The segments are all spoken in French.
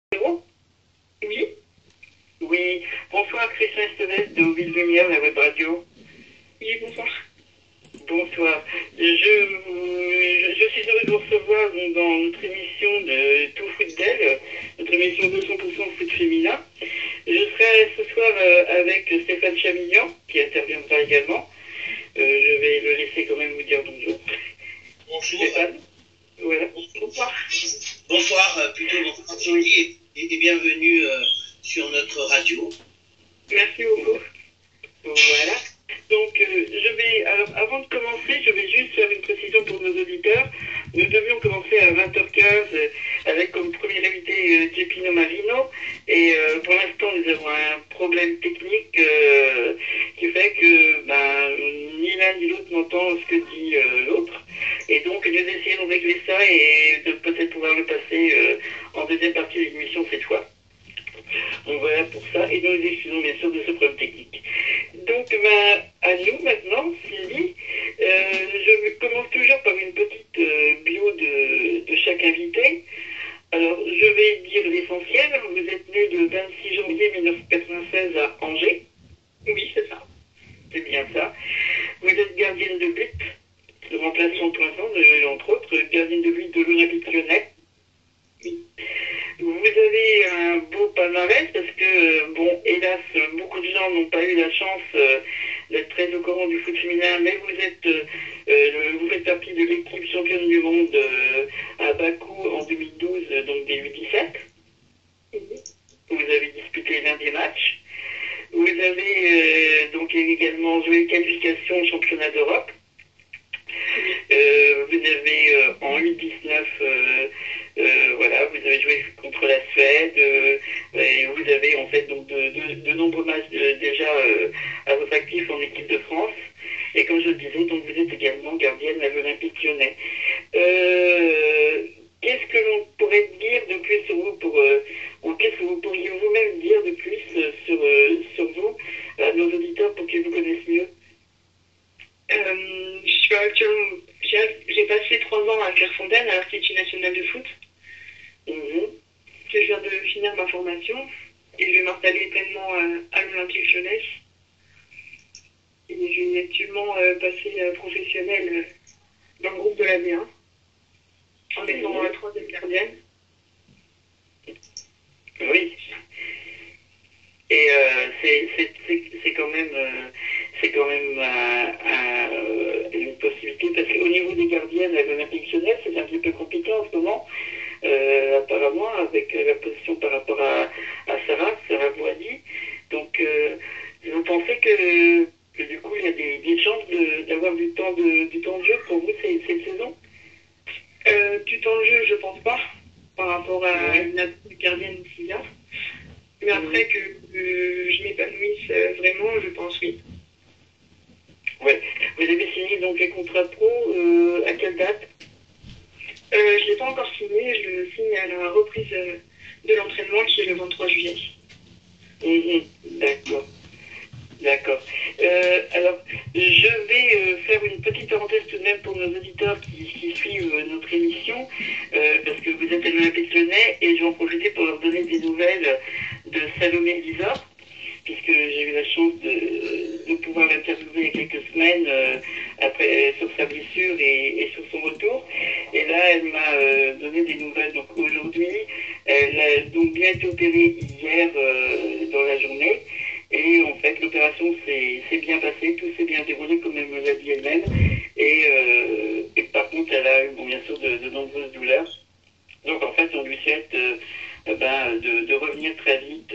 Allô. Oui, Oui, bonsoir Christian Esteves de Ville Lumière, la web radio. oui, bonsoir. Bonsoir. Je suis heureux de vous recevoir dans notre émission de Tout Foot d'elle, notre émission 200% foot féminin. Je serai ce soir avec Stéphane Chamignan, qui interviendra également. Je vais le laisser quand même vous dire bonjour. Bonjour. Stéphane, voilà. Bonsoir. Bonsoir, plutôt bonsoir Thierry, et bienvenue sur notre radio. Merci beaucoup. Voilà. Donc, alors, avant de commencer, je vais juste faire une précision pour nos auditeurs. Nous devions commencer à 20h15 avec comme premier invité Gepino Marino. Et pour l'instant, nous avons un problème technique qui fait que ni l'un ni l'autre n'entend ce que dit l'autre. Et donc, nous essayons de régler ça et de peut-être pouvoir le passer en deuxième partie de l'émission cette fois. Donc voilà pour ça, et nous nous excusons bien sûr de ce problème technique. Donc à nous maintenant, Sylvie, je commence toujours par une petite bio de chaque invité. Alors je vais dire l'essentiel, vous êtes né le 26 janvier 1996 à Angers. Oui, c'est ça. C'est bien ça. Vous êtes gardienne de but, de remplaçant pour l'instant, entre autres, gardienne de but de l'Olympique Lyonnais. Vous avez un beau palmarès parce que, bon, hélas, beaucoup de gens n'ont pas eu la chance d'être très au courant du foot féminin, mais vous faites partie de l'équipe championne du monde à Bakou en 2012, donc des U17. Vous avez disputé l'un des matchs. Vous avez donc également joué les qualifications au championnat d'Europe. Vous avez en U19, voilà, vous avez joué contre la Suède, et vous avez en fait donc de nombreux matchs déjà à votre actif en équipe de France. Et comme je le disais, donc vous êtes également gardienne à l'Olympique Lyonnais. Qu'est-ce que l'on pourrait dire de plus sur vous ou qu'est-ce que vous pourriez vous-même dire de plus sur vous à nos auditeurs pour qu'ils vous connaissent mieux? Je suis actuellement, j'ai passé 3 ans à Clairefontaine, à l'Institut national de foot. Je viens de finir ma formation et je vais m'installer pleinement à l'Olympique Lyonnais. Et je vais actuellement passer professionnelle dans le groupe de la B1 en étant la 3e gardienne. Oui. Et c'est quand même une possibilité parce qu'au niveau des gardiennes à l'Olympique Lyonnais, c'est un petit peu compliqué en ce moment, apparemment, avec la position par rapport à Sarah Boadi. Donc, vous pensez que du coup, il y a des chances d'avoir du temps de jeu pour vous cette saison? Du temps de jeu, je pense pas, par rapport à une gardienne s'il y a. Mais après que je m'épanouisse vraiment, je pense oui. Ouais. Vous avez signé donc les contrats pro à quelle date? Je ne l'ai pas encore signé, je le signe à la reprise de l'entraînement qui est le 23 juillet. D'accord. D'accord. Alors, je vais faire une petite parenthèse tout de même pour nos auditeurs qui suivent notre émission, parce que vous êtes à l'Olympique Lyonnais et je vais en profiter pour leur donner des nouvelles de Salomé Lisa, puisque j'ai eu la chance de pouvoir l'interviewer il y a quelques semaines après sur sa blessure et sur son retour. Et là, elle m'a donné des nouvelles. Donc aujourd'hui, elle a donc bien été opérée hier dans la journée. Et en fait, l'opération s'est bien passée, tout s'est bien déroulé comme elle me l'a dit elle-même. Et par contre, elle a eu bien sûr de nombreuses douleurs. Donc en fait, on lui souhaite de revenir très vite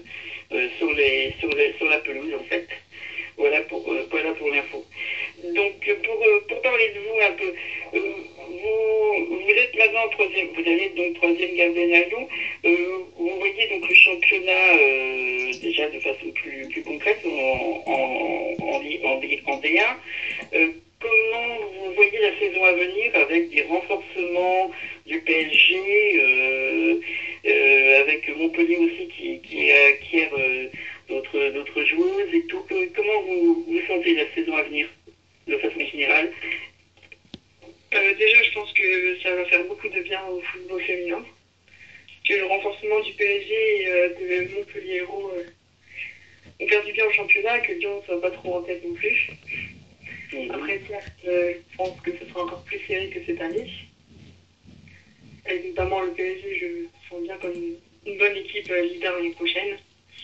sur la pelouse en fait. Voilà pour l'info. Donc pour parler de vous un peu, vous êtes maintenant troisième, vous allez être donc troisième gardienne à Lyon. Vous voyez donc le championnat déjà de façon plus concrète en D1. Comment vous voyez la saison à venir avec des renforcements du PSG, avec Montpellier aussi qui acquiert d'autres joueuses et tout. Comment vous sentez la saison à venir de façon générale? Déjà, je pense que ça va faire beaucoup de bien au football féminin. que le renforcement du PSG et de Montpellier Hérault ont perdu bien au championnat, que Lyon ne soit pas trop en tête non plus. Après, certes, je pense que ce sera encore plus serré que cette année. Et notamment le PSG, je le sens bien comme une bonne équipe leader l'année prochaine.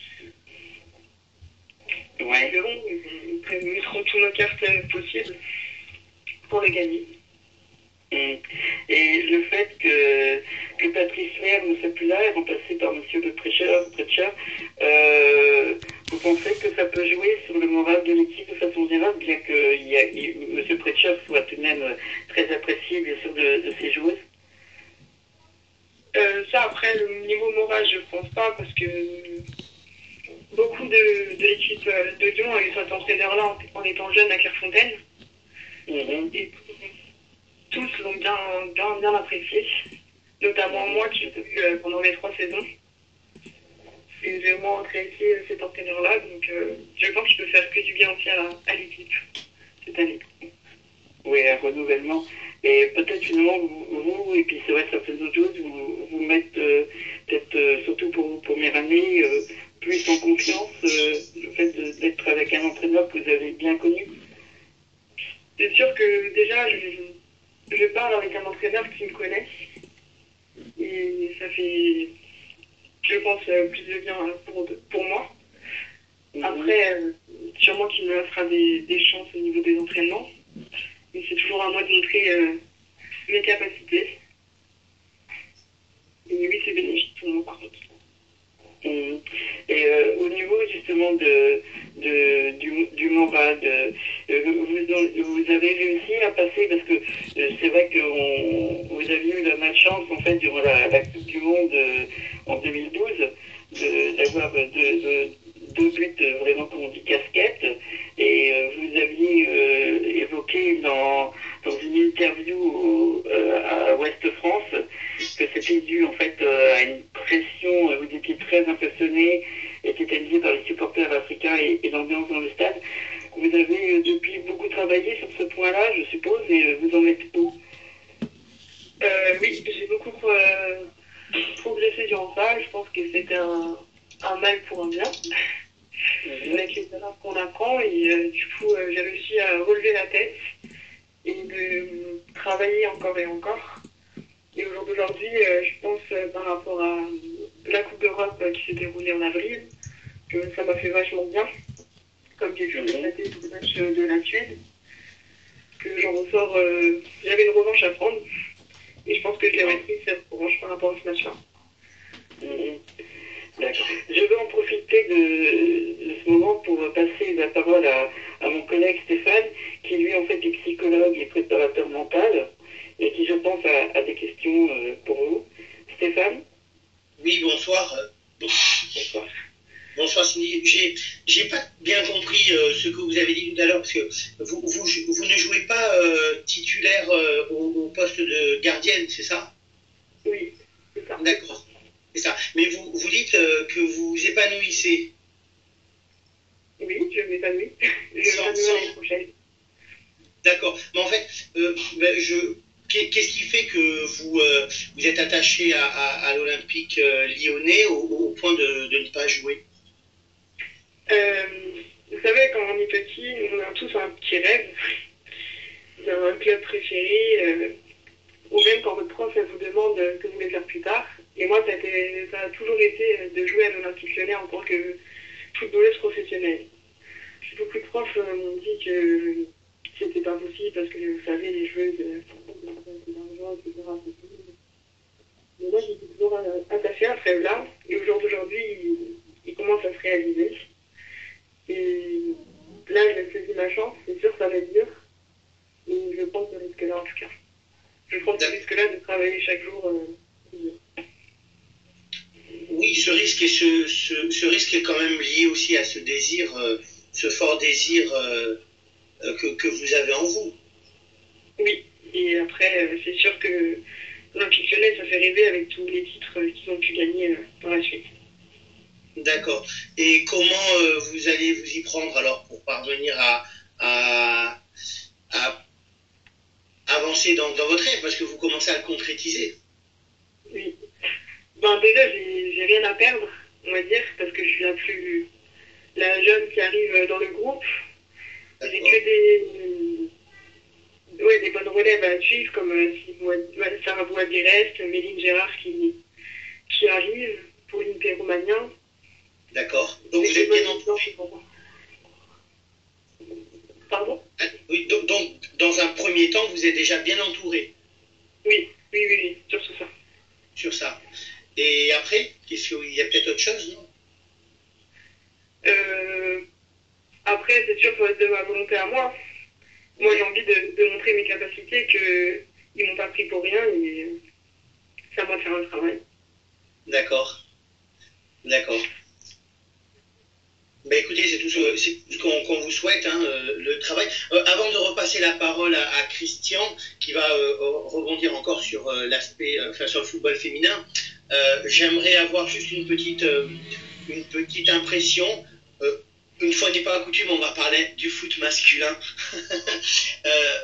Ouais, verrons, ils mettront toutes nos cartes possibles pour le gagner. Et le fait que Patrice Lair ne soit plus là, est remplacé par M. Le Précher, vous pensez que ça peut jouer sur le moral de l'équipe de façon générale, bien que M. Précher soit tout de même très apprécié, bien sûr, de ses joueuses? Ça, après, le niveau moral, je ne pense pas, parce que beaucoup de l'équipe de Lyon a eu cet entraîneur-là en étant jeune à Clairefontaine. Et tous l'ont bien apprécié, notamment moi qui l'ai eu pendant mes 3 saisons. Et j'ai vraiment apprécié cet entraîneur-là, donc je pense qu'il peut faire que du bien aussi à l'équipe cette année. Oui, un renouvellement. Et peut-être finalement, vous, et puis c'est vrai que certaines autres choses, vous mettez peut-être, surtout pour vos premières années, plus en confiance, le fait d'être avec un entraîneur que vous avez bien connu. C'est sûr que déjà, je parle avec un entraîneur qui me connaît. Et ça fait, je pense, plus de bien pour moi. Après, sûrement qu'il me fera des chances au niveau des entraînements. Mais c'est toujours à moi de montrer mes capacités. Et oui, c'est bénéfique pour moi, par contre. Et au niveau justement du moral, vous avez réussi à passer, parce que c'est vrai que vous aviez eu la malchance en fait durant la Coupe du Monde en 2012 d'avoir deux buts vraiment, comme on dit, casquettes, et vous aviez évoqué dans une interview à Ouest France que c'était dû en fait à une pression. Vous étiez très impressionné et tétanisé par les supporters africains et l'ambiance dans le stade. Vous avez depuis beaucoup travaillé sur ce point-là, je suppose, et vous en êtes où? Oui, j'ai beaucoup progressé durant ça. Je pense que c'était un mal pour un bien. Avec les erreurs qu'on apprend, et du coup j'ai réussi à relever la tête et de travailler encore et encore. Et au jour d'aujourd'hui, je pense par rapport à la Coupe d'Europe qui s'est déroulée en avril, que ça m'a fait vachement bien, comme j'ai pu constater tout le match de la Suède, que j'en ressors, j'avais une revanche à prendre, et je pense que je l'ai repris cette revanche par rapport à ce match-là. D'accord. Je vais en profiter de ce moment pour passer la parole à mon collègue Stéphane, qui lui en fait est psychologue et préparateur mental, et qui je pense a des questions pour vous. Stéphane? Oui, bonsoir. Bonsoir. Bonsoir Cindy. J'ai pas bien compris ce que vous avez dit tout à l'heure, parce que vous ne jouez pas titulaire au poste de gardienne, c'est ça? Oui, c'est ça. D'accord, c'est ça. Mais vous dites que vous épanouissez. Oui, je m'épanouis. Je m'épanouis l'année prochaine. D'accord. Mais en fait, qu'est-ce qui fait que vous êtes attaché à l'Olympique lyonnais au point de ne pas jouer? Vous savez, quand on est petit, on a tous un petit rêve d'un club préféré, ou même quand votre prof vous demande ce que vous voulez faire plus tard. Et moi, ça a toujours été de jouer à l'Olympique Lyonnais en tant que footballeuse professionnelle. Beaucoup de profs m'ont dit que c'était pas possible parce que vous savez, les joueuses d'argent, etc. Mais moi, j'étais toujours attachée à ce rêve-là, et au jour d'aujourd'hui, il commence à se réaliser. Et là, j'ai saisi ma chance, c'est sûr, ça va être dur, et je prends ce risque-là en tout cas. Je prends ce risque-là de travailler chaque jour. Oui, ce risque est quand même lié aussi à ce désir, ce fort désir que vous avez en vous. Oui, et après, c'est sûr que l'Olympique Lyonnais, ça fait rêver avec tous les titres qu'ils ont pu gagner par la suite. D'accord. Et comment vous allez vous y prendre alors pour parvenir à avancer dans votre rêve, parce que vous commencez à le concrétiser? Oui. Ben déjà, j'ai rien à perdre, on va dire, parce que je suis la jeune qui arrive dans le groupe. J'ai D'accord. que des bonnes relèves à suivre, comme Sarah Boisdirest, Méline Gérard qui arrive, Pauline Perromanien. D'accord. Donc vous Des êtes bien bonnes entouré. distances pour moi. Pardon? Oui, donc, dans un premier temps, vous êtes déjà bien entouré Oui, surtout ça. sur ça. Et après, qu'est-ce qu'il y a peut-être autre chose, non? Euh, Après, c'est sûr, ça va être de ma volonté à moi. Moi, j'ai envie de montrer mes capacités, qu'ils m'ont pas pris pour rien, et c'est à moi de faire le travail. D'accord. D'accord. Ben écoutez, c'est tout ce qu'on vous souhaite, hein, le travail. Avant de repasser la parole à Christian, qui va rebondir encore sur l'aspect, enfin sur le football féminin, j'aimerais avoir juste une petite impression. Une fois n'est pas la coutume, on va parler du foot masculin, euh,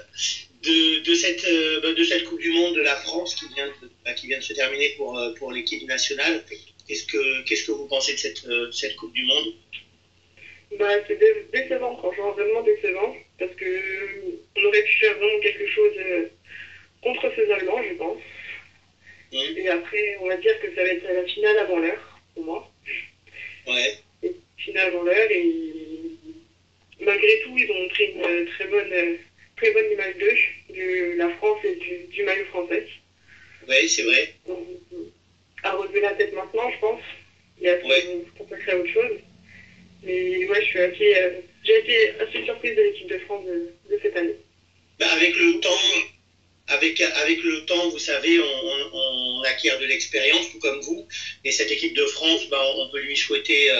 de cette Coupe du Monde de la France qui vient de se terminer pour l'équipe nationale. Qu'est-ce que vous pensez de cette Coupe du Monde? Bah, c'est décevant, franchement, vraiment décevant, parce que on aurait pu faire vraiment quelque chose contre ces Allemands, je pense. Et après, on va dire que ça va être la finale avant l'heure, pour moi. Ouais. Et finale avant l'heure, et malgré tout, ils ont montré une très bonne image d'eux, de la France et du maillot français. Oui, c'est vrai. Donc, à relever la tête maintenant, je pense. Et à se consacrer à autre chose. Mais ouais, j'ai été assez surprise de l'équipe de France de cette année. Bah, avec le temps, vous savez, on acquiert de l'expérience, tout comme vous. Et cette équipe de France, bah, on peut lui souhaiter,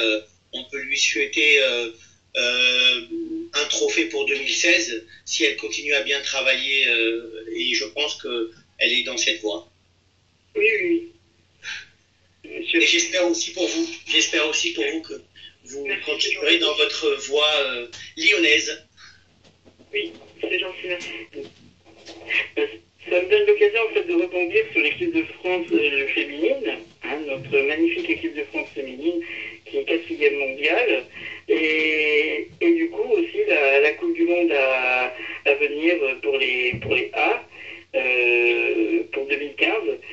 un trophée pour 2016 si elle continue à bien travailler. Et je pense qu'elle est dans cette voie. Oui. Et j'espère aussi pour vous que vous continuerez dans votre voie lyonnaise. Oui, c'est gentil, merci. Ça me donne l'occasion en fait de rebondir sur l'équipe de France féminine, hein, notre magnifique équipe de France féminine qui est 4e mondiale, et du coup aussi la Coupe du Monde à venir pour les A pour 2015.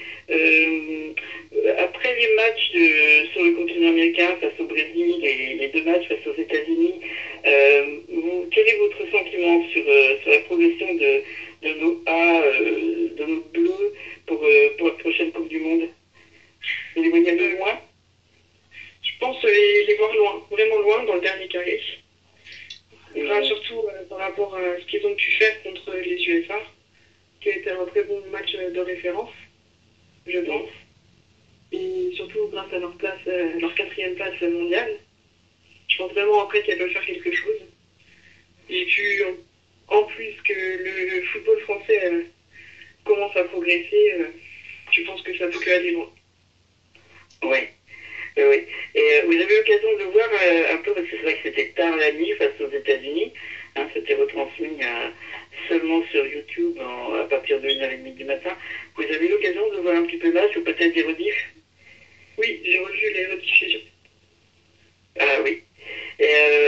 Après les matchs sur le continent américain face au Brésil et les 2 matchs face aux États-Unis, quel est votre sentiment sur la progression de nos A, de nos bleus pour la prochaine Coupe du Monde? Vous les voyez de loin? Je pense les voir loin, vraiment loin dans le dernier carré. Surtout par rapport à ce qu'ils ont pu faire contre les USA, qui a été un très bon match de référence, je pense. Et surtout grâce à leur 4e place mondiale. Je pense vraiment après qu'elles peuvent faire quelque chose. Et puis, en plus que le football français commence à progresser, je pense que ça peut que aller loin. Oui. Et vous avez eu l'occasion de voir un peu, parce que c'est vrai que c'était tard la nuit face aux États-Unis, hein, c'était retransmis seulement sur YouTube à partir de 1h30 du matin. Vous avez eu l'occasion de voir un petit peu le match ou peut-être des rediffs? Oui, j'ai revu les rediffusions. Ah oui. Et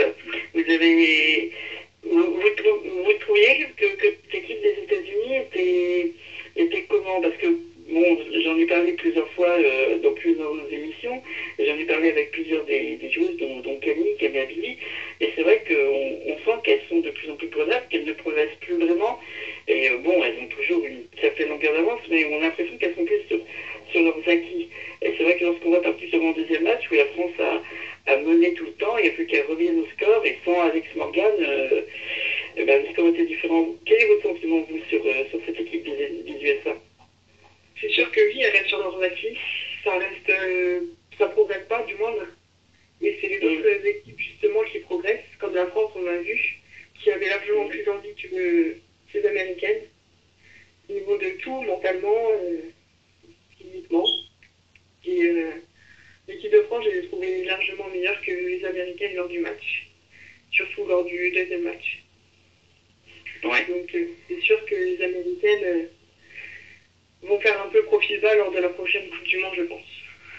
vous trouviez que l'équipe des États-Unis était comment? Parce que, bon, j'en ai parlé plusieurs fois dans plusieurs émissions, j'en ai parlé avec plusieurs des joueuses, dont Camille Billy, et c'est vrai qu'on sent qu'elles sont de plus en plus prenables, qu'elles ne progressent plus vraiment, et bon, elles ont toujours une certaine longueur d'avance, mais on a l'impression qu'elles sont plus sur leurs acquis. Et c'est vrai que lorsqu'on va partir sur mon deuxième match, où la France a mené tout le temps, il n'y a plus qu'à revenir au score, et sans Alex Morgan, le score était différent. Quel est votre sentiment, vous, sur cette équipe des USA? C'est sûr que oui, elle reste sur leurs acquis. Ça progresse pas, du moins. Et c'est les autres équipes, justement, qui progressent. Comme la France, on a vu, qui avait largement plus envie que ces Américaines. Au niveau de tout, mentalement, physiquement. Et l'équipe de France, je l'ai trouvée largement meilleure que les Américaines lors du match. Surtout lors du deuxième match. Ouais. Donc c'est sûr que les Américaines vont faire un peu profil bas lors de la prochaine Coupe du Monde, je pense.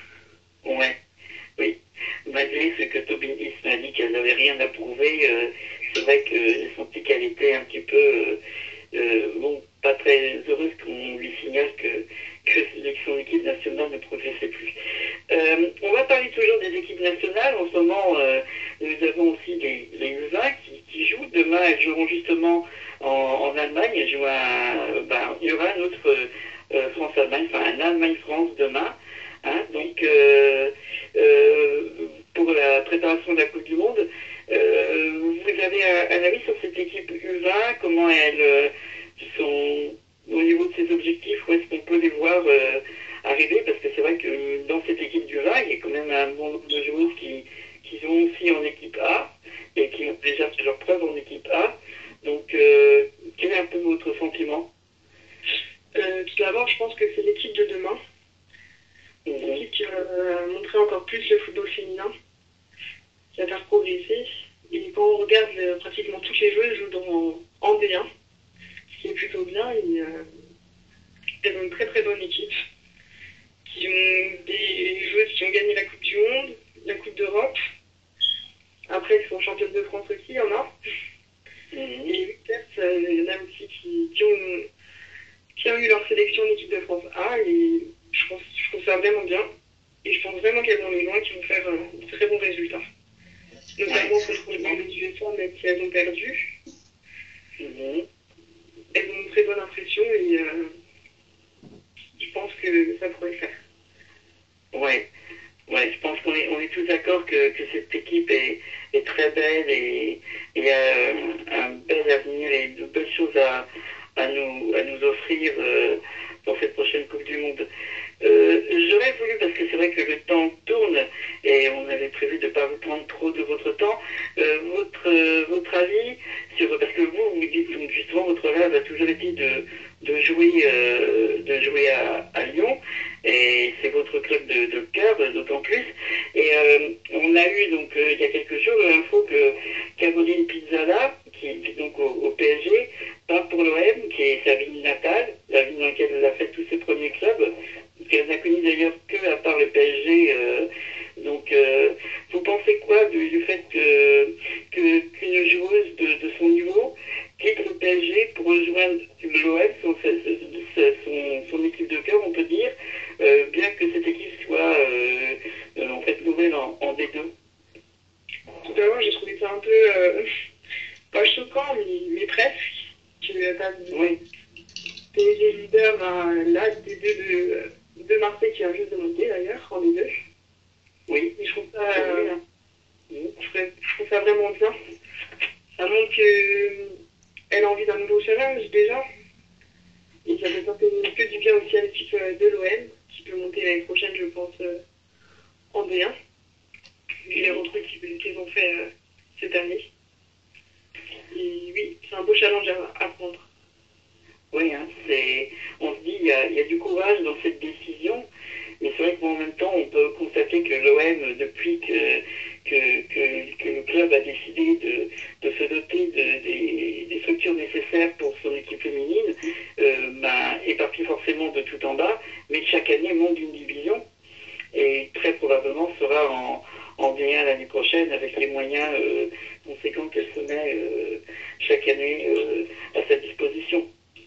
Ouais, oui. Malgré ce que Tobin East m'a dit qu'elle n'avait rien à prouver, c'est vrai que j'ai senti qu'elle était un petit peu, bon, pas très heureuse qu'on lui signale que son équipe nationale ne progressait plus. On va parler toujours des équipes nationales. En ce moment, nous avons aussi les U20 qui jouent. Demain, elles joueront justement en Allemagne. Il y aura un autre France-Allemagne, enfin un Allemagne-France demain. Hein, donc, pour la préparation de la Coupe du Monde, vous avez un avis sur cette équipe U20, comment elles sont au niveau de ses objectifs, où est-ce qu'on peut les voir arriver, parce que c'est vrai que dans cette équipe du 20, il y a quand même un bon nombre de joueuses qui sont aussi en équipe A et qui ont déjà fait leurs preuves en équipe A. Donc, quel est un peu votre sentiment? Tout d'abord, je pense que c'est l'équipe de demain. Une équipe qui va montrer encore plus le football féminin, qui va faire progresser. Et quand on regarde, pratiquement toutes les joueuses jouent en D1, ce qui est plutôt bien. Et, elles ont une très très bonne équipe, qui ont des joueuses qui ont gagné la Coupe du Monde, la Coupe d'Europe. Après, elles sont championnes de France aussi, il y en a. Et peut-être, il y en a aussi qui ont eu leur sélection en équipe de France A. Et je trouve ça vraiment bien. Et je pense vraiment qu'elles vont aller loin, qu'ils vont faire de très bons résultats. Notamment contre les USA, même si elles ont perdu. Elles ont une très bonne impression et je pense que ça pourrait le faire. Ouais, je pense qu'on est tous d'accord que cette équipe est très belle et a un bel avenir et de belles choses à nous offrir dans cette prochaine Coupe du Monde. J'aurais voulu, parce que c'est vrai que le temps tourne et on avait prévu de ne pas vous prendre trop de votre temps, votre avis sur, parce que vous dites donc justement votre rêve a toujours été de jouer à Lyon et c'est votre club de cœur d'autant plus. Et on a eu donc il y a quelques jours l'info que Caroline Pizzala, qui est donc au PSG, part pour l'OM, qui est sa ville natale, la ville dans laquelle elle a fait tous ses premiers clubs, qu'elle n'a connu d'ailleurs que à part le PSG. Donc, vous pensez quoi du fait qu'une joueuse de son niveau quitte le PSG pour rejoindre l'OM, son équipe de cœur, on peut dire, bien que cette équipe soit en fait nouvelle en D2? Tout d'abord, j'ai trouvé ça un peu, pas choquant, mais presque, que Oui. PSG leader à la D2 de Marseille qui vient juste de monter d'ailleurs, en D2. Oui. Et je trouve ça vraiment bien. Ça montre qu'elle a envie d'un nouveau challenge déjà. Et ça peut faire que du bien aussi à l'équipe de l'OM, qui peut monter l'année prochaine, je pense, en D1. Vu les recrues qu'ils ont fait cette année. Et oui, c'est un beau challenge à prendre. Oui, hein, on se dit, il y a du courage dans cette décision, mais c'est vrai qu'en même temps, on peut constater que l'OM, depuis que le club a décidé de se doter des structures nécessaires pour son équipe féminine, est parti forcément de tout en bas, mais chaque année monte d'une division et très probablement sera en D1 l'année prochaine avec les moyens conséquents qu'elle se met chaque année à sa disposition.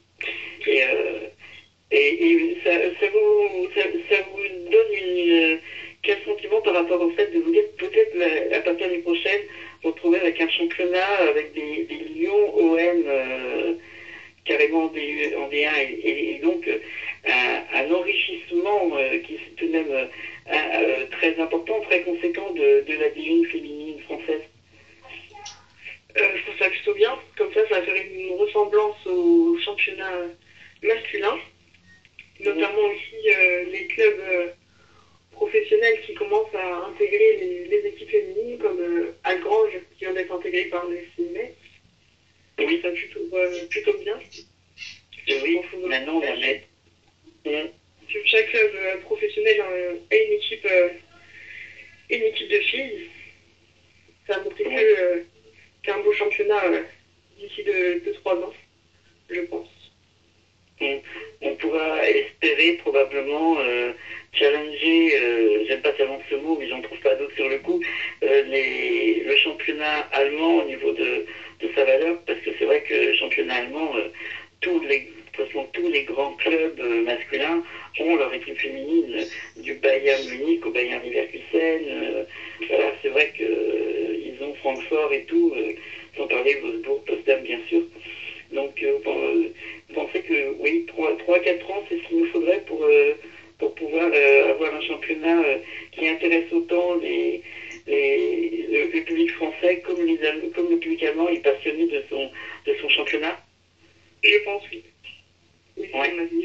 Et ça vous donne quel sentiment par rapport au fait de vous dire peut-être à partir de l'année prochaine retrouver avec un championnat avec des Lyon OM carrément en D1 et donc un enrichissement qui est tout de même très important, très conséquent de la D1 féminine française? Je trouve ça plutôt bien. Comme ça va faire une ressemblance au championnat masculin. Notamment aussi les clubs professionnels qui commencent à intégrer les équipes féminines, comme Algrange, qui vient d'être intégré par le CNS. Oui, ça plutôt bien. Oui, maintenant on va mettre. Chaque club professionnel a une équipe de filles. Ça a montré qu'un beau championnat d'ici 2-3 ans, je pense. on pourra espérer probablement challenger, j'aime pas tellement ce mot, mais j'en trouve pas d'autre sur le coup, le championnat allemand au niveau de sa valeur, parce que c'est vrai que le championnat allemand, tous les grands clubs masculins ont leur équipe féminine, du Bayern Munich au Bayern Leverkusen. Voilà, c'est vrai qu'ils ont Francfort et tout, sans parler Wolfsburg, Potsdam bien sûr. Donc, vous pensez que oui, 3-4 ans, c'est ce qu'il nous faudrait pour pouvoir avoir un championnat qui intéresse autant le public français comme le public allemand est passionné de son championnat. Je pense, oui. Oui, c'est Ouais. mon avis.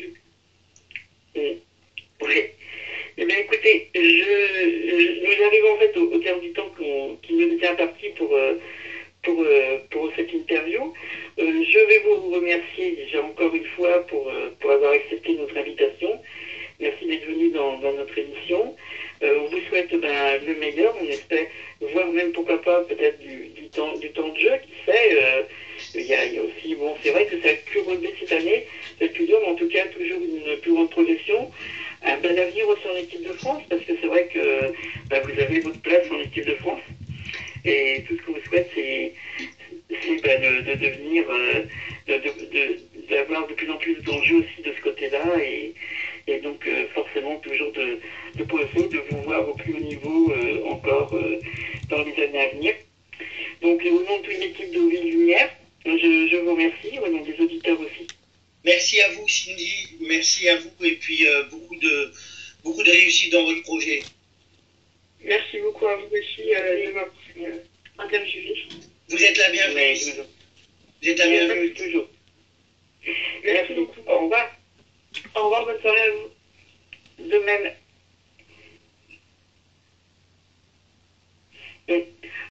Oui. Eh bien, écoutez, nous arrivons en fait au terme du temps qui nous était imparti pour cette interview. Je vais vous remercier déjà encore une fois pour avoir accepté notre invitation. Merci d'être venu dans notre émission. On vous souhaite le meilleur. On espère voir même pourquoi pas peut-être du temps de jeu. Qui sait, il y a aussi, bon, c'est vrai que ça a pu relever cette année. C'est plus dur, mais en tout cas toujours une plus grande progression. Un bel avenir aussi en équipe de France, parce que c'est vrai que vous avez votre place en équipe de France. Et tout ce que vous souhaite, c'est de devenir, d'avoir de plus en plus d'enjeux aussi de ce côté-là, et donc forcément toujours de progresser, de vous voir au plus haut niveau encore dans les années à venir. Donc au nom de toute l'équipe de Ville Lumière, je vous remercie, au nom des auditeurs aussi. Merci à vous, Cindy. Merci à vous, et puis beaucoup de réussite dans votre projet. Merci beaucoup à vous aussi de m'avoir interviewé. Vous êtes la bienvenue. Vous êtes la bienvenue. Toujours. Merci beaucoup. Au revoir. Au revoir, bonne soirée à vous. De même.